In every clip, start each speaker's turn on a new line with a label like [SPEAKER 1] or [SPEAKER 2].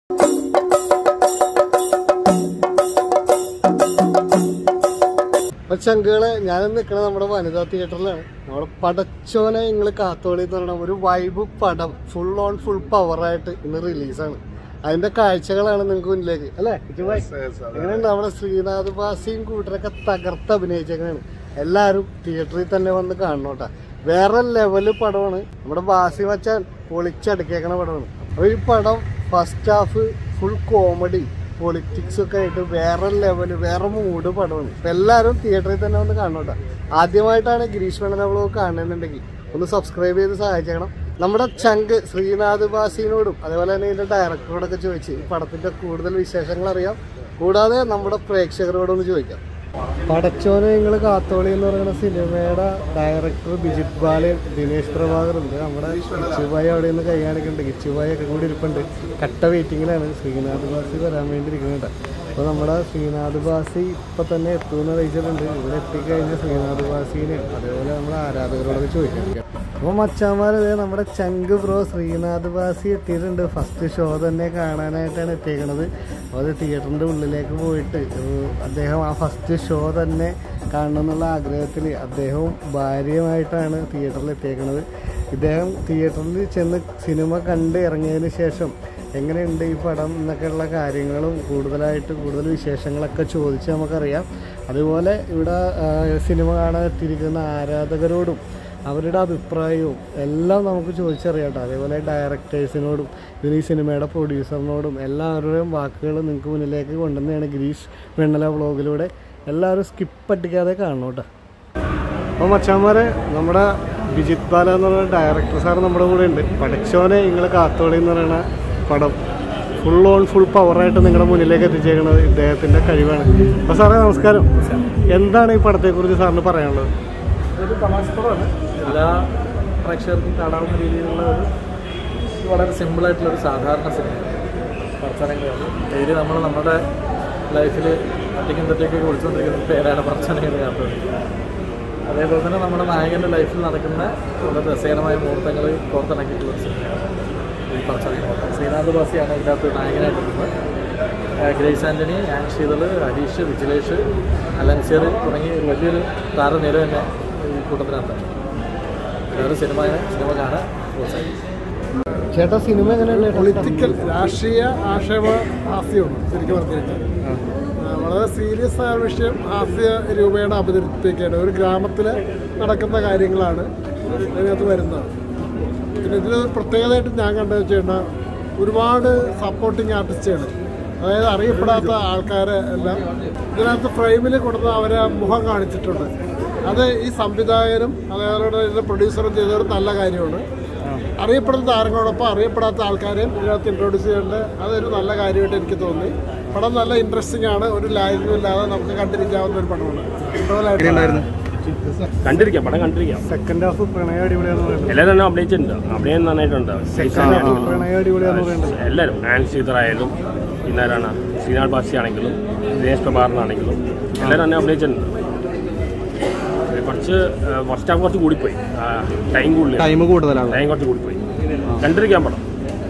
[SPEAKER 1] ചങ്കുകളെ ഞാനും നിൽക്കണത് നമ്മുടെ വനിതാ തിയേറ്ററിലാണ്. നമ്മുടെ പടച്ചോനെ നിങ്ങൾ കാത്തോളി എന്ന് പറയുന്ന ഒരു വൈബ് പടം ഫുൾ പവറായിട്ട് ഇന്ന് റിലീസാണ്. അതിന്റെ കാഴ്ചകളാണ് നിങ്ങൾക്ക് മുന്നിലേക്ക് അല്ലേ? എങ്ങനെയുണ്ട്? നമ്മുടെ ശ്രീനാഥ് ബാസിയും കൂട്ടരൊക്കെ തകർത്ത് അഭിനയിച്ചെങ്ങനെയാണ്. എല്ലാവരും തിയേറ്ററിൽ തന്നെ വന്ന് കാണണോട്ടാ. വേറെ ലെവല് പടമാണ്. നമ്മുടെ ബാസി വച്ചാൽ പൊളിച്ചടുക്കേക്കണ പടമാണ്. അപ്പോൾ ഈ പടം first half full comedy politics ഒക്കെ ആയിട്ട് വേറെ ലെവല് വേറെ മൂഡ് പടമാണ്. അപ്പം എല്ലാവരും തിയേറ്ററിൽ തന്നെ വന്ന് കാണണോട്ടാ. ആദ്യമായിട്ടാണ് ഗിരീഷ് വേണന വ്ലോഗ് കാണുന്നുണ്ടെങ്കിൽ ഒന്ന് സബ്സ്ക്രൈബ് ചെയ്ത് സഹായിക്കണം. നമ്മുടെ ചങ്ക് ശ്രീനാഥ് ബാസിനോടും അതേപോലെ തന്നെ ഇതിൻ്റെ ഡയറക്ടറോടൊക്കെ ചോദിച്ച് ഈ പടത്തിൻ്റെ കൂടുതൽ വിശേഷങ്ങൾ അറിയാം. കൂടാതെ നമ്മുടെ പ്രേക്ഷകരോടൊന്ന് ചോദിക്കാം. പടച്ചോനെ നിങ്ങൾ കാത്തോളി എന്ന് പറയുന്ന സിനിമയുടെ ഡയറക്ടർ ബിജിത് ബാലൻ, ദിനേശ് പ്രഭാകറുണ്ട്. നമ്മുടെ കിച്ചുഭായി അവിടെ നിന്ന് കൈ കാണിക്കുന്നുണ്ട്. കിച്ചുഭായി ഒക്കെ കൂടി ഇരിപ്പുണ്ട്. കട്ട വെയിറ്റിങ്ങിലാണ്. ശ്രീനാഥ് ബാസി വരാൻ വേണ്ടി ഇരിക്കുന്നുണ്ട്. അപ്പോൾ നമ്മുടെ ശ്രീനാഥ് ബാസി ഇപ്പം തന്നെ എത്തുമെന്ന് അറിയിച്ചിട്ടുണ്ട്. ഇവിടെ എത്തിക്കഴിഞ്ഞാൽ ശ്രീനാഥ് ബാസിനെ അതേപോലെ നമ്മുടെ ആരാധകരോടൊക്കെ ചോദിക്കാം. അപ്പോൾ മച്ചാന്മാരതേ നമ്മുടെ ചങ്ക് ബ്രോ ശ്രീനാഥ് ബാസി എത്തിയിട്ടുണ്ട്. ഫസ്റ്റ് ഷോ തന്നെ കാണാനായിട്ടാണ് എത്തിയേക്കണത്. അപ്പോൾ അത് തിയേറ്ററിൻ്റെ ഉള്ളിലേക്ക് പോയിട്ട് അദ്ദേഹം ആ ഫസ്റ്റ് ഷോ തന്നെ കാണണം എന്നുള്ള ആഗ്രഹത്തിൽ അദ്ദേഹവും ഭാര്യയുമായിട്ടാണ് തിയേറ്ററിൽ എത്തിയേക്കണത്. ഇദ്ദേഹം തിയേറ്ററിൽ ചെന്ന് സിനിമ കണ്ട് ഇറങ്ങിയതിന് ശേഷം എങ്ങനെയുണ്ട് ഈ പടം എന്നൊക്കെയുള്ള കാര്യങ്ങളും കൂടുതൽ വിശേഷങ്ങളൊക്കെ ചോദിച്ച് നമുക്കറിയാം. അതുപോലെ ഇവിടെ സിനിമ കാണാൻ എത്തിയിരിക്കുന്ന ആരാധകരോടും അവരുടെ അഭിപ്രായവും എല്ലാം നമുക്ക് ചോദിച്ചറിയാം കേട്ടോ. അതേപോലെ ഡയറക്ടേഴ്സിനോടും ഇതിന് ഈ സിനിമയുടെ പ്രൊഡ്യൂസറിനോടും എല്ലാവരുടെയും വാക്കുകൾ നിങ്ങൾക്ക് മുന്നിലേക്ക് കൊണ്ടുവന്നതാണ് ഗിരീഷ് വെണ്ണല വ്ളോഗിലൂടെ. എല്ലാവരും സ്കിപ്പ് അടിക്കാതെ കാണണം കേട്ടോ. അപ്പോൾ മച്ചാന്മാരെ നമ്മുടെ ബിജിത് ബാല എന്ന് പറയുന്ന ഡയറക്ടർ സാർ നമ്മുടെ കൂടെ ഉണ്ട്. പടച്ചോനെ നിങ്ങൾ കാത്തോളി എന്ന് പറയുന്ന പടം ഫുൾ പവറായിട്ട് നിങ്ങളുടെ മുന്നിലേക്ക് എത്തിച്ചേക്കുന്നത് ഇദ്ദേഹത്തിൻ്റെ കഴിവാണ്. അപ്പോൾ സാറേ നമസ്കാരം. എന്താണ് ഈ പടത്തെക്കുറിച്ച് സാറിന് പറയാനുള്ളത്?
[SPEAKER 2] ഒരു തമാശ പടമാണ്. എല്ലാ പ്രേക്ഷകർക്കും കാണാവുന്ന രീതിയിലുള്ള ഒരു വളരെ സിമ്പിളായിട്ടുള്ളൊരു സാധാരണ സിനിമയാണ്. പറച്ചനങ്ങളാണ് ഡെയിലി നമ്മുടെ ലൈഫിൽ ഒറ്റയ്ക്കും തെറ്റൊക്കെ വിളിച്ചുകൊണ്ടിരിക്കുന്ന പേരാണ് പറച്ചനങ്ങൾ യാത്ര. അതേപോലെ തന്നെ നമ്മുടെ നായകൻ്റെ ലൈഫിൽ നടക്കുന്ന വളരെ രസകരമായ മുഹൂർത്തങ്ങൾ കോർത്തിണക്കിയിട്ടുള്ള സിനിമയാണ് ഈ പറച്ചനങ്ങൾ. ശ്രീനാഥ് ബാസിയാണ് ഇതിനകത്ത് നായകനായിട്ടുള്ളത്. ഗ്രേസ് ആൻ്റണി, ആൻ ശീതൾ, ഹരീഷ്, വിജിലേഷ്, അലൻസിയർ തുടങ്ങി ഒരു വലിയൊരു താരനിര തന്നെ ഈ കൂട്ടത്തിനകത്താണ്. വേറെ സിനിമ കാണാൻ പ്രോത്സാഹിക്കും.
[SPEAKER 1] ചേട്ടാ സിനിമ എങ്ങനെയാണ്?
[SPEAKER 3] പൊളിറ്റിക്കൽ രാഷ്ട്രീയ ആക്ഷേപ ഹാസ്യമാണ് ശരിക്കും പറഞ്ഞിരിക്കുന്നത്. വളരെ സീരിയസ് ആയ വിഷയം ഹാസ്യ രൂപയുടെ അവതരിപ്പിക്കുകയാണ്. ഒരു ഗ്രാമത്തിൽ നടക്കുന്ന കാര്യങ്ങളാണ് ഇതിനകത്ത് വരുന്നത്. പിന്നെ ഇതിൽ പ്രത്യേകതയായിട്ട് ഞാൻ കണ്ടത് വെച്ചാൽ ഒരുപാട് സപ്പോർട്ടിങ് ആർട്ടിസ്റ്റുകൾ, അതായത് അറിയപ്പെടാത്ത ആൾക്കാരെ എല്ലാം ഇതിനകത്ത് ഫ്രെയിമിൽ കൊടുത്ത് അവരെ മുഖം കാണിച്ചിട്ടുണ്ട്. അത് ഈ സംവിധായകനും അതേപോലെ ഇതിൻ്റെ പ്രൊഡ്യൂസറും ചെയ്തൊരു നല്ല കാര്യമാണ്. അറിയപ്പെടുന്ന താരങ്ങളോടൊപ്പം അറിയപ്പെടാത്ത ആൾക്കാരെയും ഇതിനകത്ത് ഇൻട്രൊഡ്യൂസ് ചെയ്യേണ്ടത് അതൊരു നല്ല കാര്യമായിട്ട് എനിക്ക് തോന്നി. പടം നല്ല ഇൻട്രസ്റ്റിംഗ് ആണ്. ഒരു ലാഗും ഇല്ലാതെ നമുക്ക് കണ്ടിരിക്കാവുന്ന ഒരു പടമാണ്.
[SPEAKER 4] കണ്ടിരിക്കാം.
[SPEAKER 1] സെക്കൻഡ് ഹാഫ് പ്രണയ അടിപൊളിയാന്ന് പറയുന്നത്
[SPEAKER 4] എല്ലാവരും തന്നെ അഭിനയിച്ചിട്ടുണ്ട്. അഭിനയം നന്നായിട്ടുണ്ട്.
[SPEAKER 1] പ്രണയ അടിപൊളിയാന്ന് പറയുന്നത്
[SPEAKER 4] എല്ലാവരും ആൻ ശ്രീധറായാലും ഇന്നാരാണ് ശ്രീനാഥ് ബാസി ആണെങ്കിലും ദിനേശ് പ്രഭാകരനാണെങ്കിലും എല്ലാവരും തന്നെ അഭിനയിച്ചിട്ടുണ്ട്. ഫസ്റ്റ് ഹാഫ് കുറച്ച് കൂടിപ്പോയി. ടൈം കുറച്ച് കൂടിപ്പോയി. കണ്ടിരിക്കാൻ പടം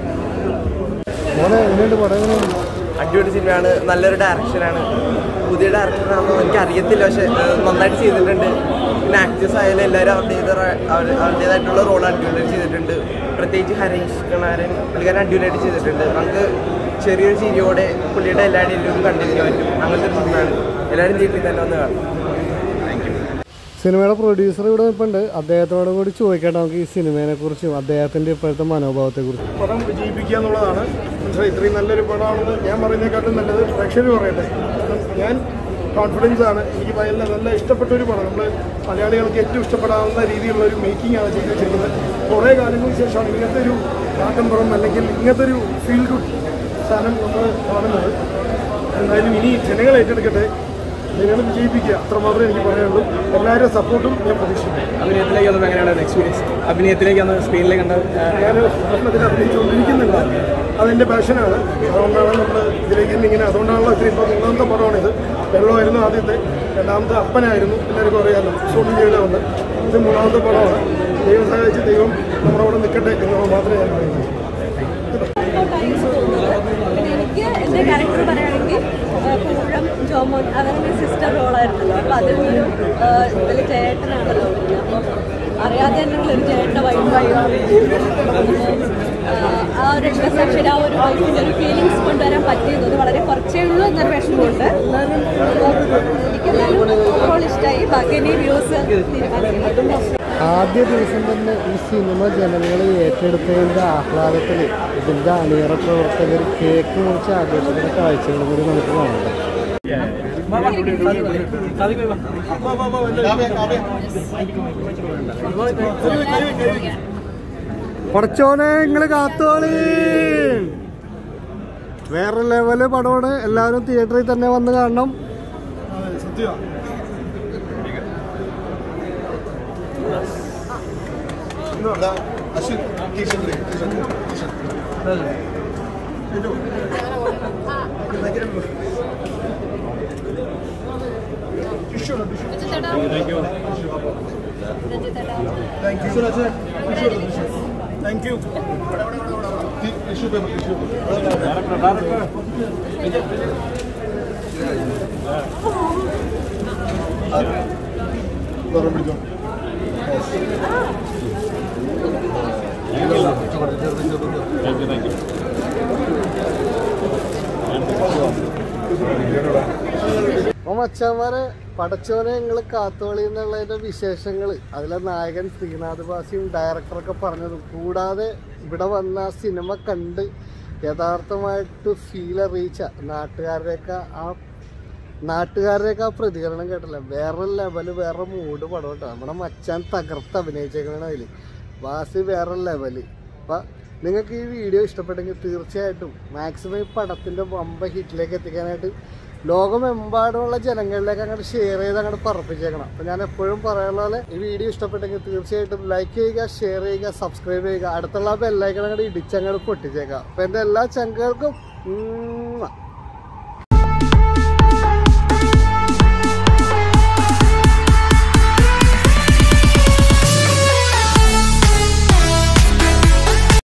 [SPEAKER 5] അടിപൊളി സിനിമയാണ്. നല്ലൊരു ഡയറക്ഷനാണ്. പുതിയ ഡയറക്ടറാണെന്ന് എനിക്ക് അറിയത്തില്ല, പക്ഷെ നന്നായിട്ട് ചെയ്തിട്ടുണ്ട്. പിന്നെ ആക്ടേഴ്സ് ആയാലും എല്ലാവരും അവരുടേതായിട്ടുള്ള റോൾ അടിപൊളിയായിട്ട് ചെയ്തിട്ടുണ്ട്. പ്രത്യേകിച്ച് ഹരീഷ് കണാരൻ പുള്ളിക്കാരൻ അടിപൊളിയായിട്ട് ചെയ്തിട്ടുണ്ട്. നമുക്ക് ചെറിയൊരു ചിരിയോടെ പുള്ളിയുടെ എല്ലാ ഡീലും കണ്ടിരിക്കാൻ പറ്റും. അങ്ങനത്തെ ഒരു സിനിമയാണ്. എല്ലാവരും തിയേറ്ററിൽ തന്നെ വന്ന് കാണും.
[SPEAKER 1] സിനിമയുടെ പ്രൊഡ്യൂസർ ഇവിടെ നിൽപ്പുണ്ട്. അദ്ദേഹത്തോടും കൂടി ചോദിക്കട്ടെ നമുക്ക് ഈ സിനിമയെ കുറിച്ചും അദ്ദേഹത്തിൻ്റെ ഇപ്പോഴത്തെ മനോഭാവത്തെ കുറിച്ചും.
[SPEAKER 3] പടം വിജയിപ്പിക്കുക എന്നുള്ളതാണ്. പക്ഷേ ഇത്രയും നല്ലൊരു പടമാണെന്ന് ഞാൻ പറയുന്നതിനെക്കാട്ടും നല്ലത് പ്രേക്ഷകർ പറയട്ടെ. ഞാൻ കോൺഫിഡൻസ് ആണ്. എനിക്ക് നല്ല ഇഷ്ടപ്പെട്ടൊരു പടം. നമ്മൾ മലയാളികൾക്ക് ഏറ്റവും ഇഷ്ടപ്പെടാവുന്ന രീതിയിലുള്ള ഒരു മേക്കിംഗ് ആണ് ചെയ്ത് വെച്ചിരിക്കുന്നത്. കുറേ കാലങ്ങൾക്ക് ശേഷമാണ് ഇങ്ങനത്തെ ഒരു നാട്ടമ്പുറം അല്ലെങ്കിൽ ഇങ്ങനത്തെ ഒരു ഫീൽ ഗുഡ് സാധനം നമ്മൾ കാണുന്നത്. എന്തായാലും ഇനി ജനങ്ങൾ ഏറ്റെടുക്കട്ടെ, ജനങ്ങൾ വിജയിപ്പിക്കുക, അത്രമാത്രമേ എനിക്ക് പറയാനുള്ളൂ. എല്ലാവരും സപ്പോർട്ടും ഞാൻ പ്രതീക്ഷിക്കുന്നു.
[SPEAKER 2] അഭിനയത്തിലേക്ക് വന്നപ്പോൾ എങ്ങനെയാണ് എക്സ്പീരിയൻസ്? അഭിനയത്തിലേക്ക് വന്ന് സ്ക്രീനിലേക്ക് കണ്ടത്?
[SPEAKER 3] ഞാൻ ഭക്ഷണത്തിൽ അഭിനയിച്ചുകൊണ്ടിരിക്കുന്നില്ല. അതെൻ്റെ പാഷനാണ്. അതുകൊണ്ടാണ് നമ്മൾ ഇതിലേക്ക് ഇങ്ങനെ, അതുകൊണ്ടാണല്ലോ ഇത്തിരി ഇപ്പോൾ മൂന്നാമത്തെ പടമാണിത്. വെള്ളമായിരുന്നു ആദ്യത്തെ, രണ്ടാമത്തെ അപ്പനായിരുന്നു, എല്ലാവർക്കും അറിയാമല്ലോ. സോഷ്യൽ ഉണ്ട്. ഇത് മൂന്നാമത്തെ പടമാണ്. ദൈവം സഹായിച്ച് ദൈവം നമ്മുടെ അവിടെ നിൽക്കട്ടെ എന്ന് മാത്രമേ ഞാൻ പറയുന്നു.
[SPEAKER 6] അവരുടെ സിസ്റ്റർ റോളായിരുന്നല്ലോ. അപ്പം അതിലൊരു ഇതിൽ ചേട്ടനാണല്ലോ. അപ്പം അറിയാതെ തന്നെ ഒരു ചേട്ടൻ്റെ വൈഫായി ആ ഒരു ഇന്റർസെക്ഷൻ, ആ ഒരു വൈഫിൻ്റെ ഒരു ഫീലിങ്സ് കൊണ്ടുവരാൻ പറ്റിയത് വളരെ കുറച്ചേ ഉള്ളൂ എന്നൊരു വിഷമമുണ്ട്. എനിക്കെല്ലാവരും റോൾ ഇഷ്ടമായി. ബാക്കി ഇനി വ്യൂസ് തീരുമാനിക്കും.
[SPEAKER 1] ആദ്യ ദിവസം തന്നെ ഈ സിനിമ ജനങ്ങൾ ഏറ്റെടുത്തതിൻ്റെ ആഹ്ലാദത്തിൽ ഇതിൻ്റെ അണിയറ പ്രവർത്തകർ കേക്ക് മുറിച്ച് ആഘോഷിക്കുന്ന കാഴ്ചകളും കൂടി നമുക്ക് കാണാം. കുറച്ചോനെ നിങ്ങൾ കാത്തോളി. വേറെ ലെവല് പടമാണ്. എല്ലാവരും തിയേറ്ററിൽ തന്നെ വന്ന് കാണണം.
[SPEAKER 3] Thank you. Tissue paper.
[SPEAKER 1] അപ്പൊ മച്ചാന്മാരെ, പടച്ചോനെ നിങ്ങൾ കാത്തോളി എന്നുള്ളതിന്റെ വിശേഷങ്ങൾ അതിലെ നായകൻ ശ്രീനാഥ് ബാസിയും ഡയറക്ടറൊക്കെ പറഞ്ഞതും കൂടാതെ ഇവിടെ വന്ന സിനിമ കണ്ട് യഥാർത്ഥമായിട്ട് ഫീൽ അറിയിച്ച നാട്ടുകാരുടെയൊക്കെ ആ പ്രതികരണം കേട്ടല്ല. വേറെ ലെവല്, വേറെ മൂഡ് പടം കേട്ടോ. നമ്മുടെ മച്ചാൻ തകർത്ത് അഭിനയിച്ചേക്കണ അതിൽ. ബാസി വേറെ ലെവല്. അപ്പം നിങ്ങൾക്ക് ഈ വീഡിയോ ഇഷ്ടപ്പെട്ടെങ്കിൽ തീർച്ചയായിട്ടും മാക്സിമം ഈ പടത്തിൻ്റെ വമ്പ ഹിറ്റിലേക്ക് എത്തിക്കാനായിട്ട് ലോകമെമ്പാടുമുള്ള ജനങ്ങളിലേക്ക് അങ്ങോട്ട് ഷെയർ ചെയ്ത് അങ്ങോട്ട് പറപ്പിച്ചേക്കണം. അപ്പം ഞാൻ എപ്പോഴും പറയാനുള്ള പോലെ ഈ വീഡിയോ ഇഷ്ടപ്പെട്ടെങ്കിൽ തീർച്ചയായിട്ടും ലൈക്ക് ചെയ്യുക, ഷെയർ ചെയ്യുക, സബ്സ്ക്രൈബ് ചെയ്യുക. അടുത്തുള്ള ബെല്ലൈക്കൺ അങ്ങോട്ട് ഇടിച്ചങ്ങോട്ട് പൊട്ടിച്ചേക്കാം. അപ്പം എൻ്റെ എല്ലാ ചങ്കുകൾക്കും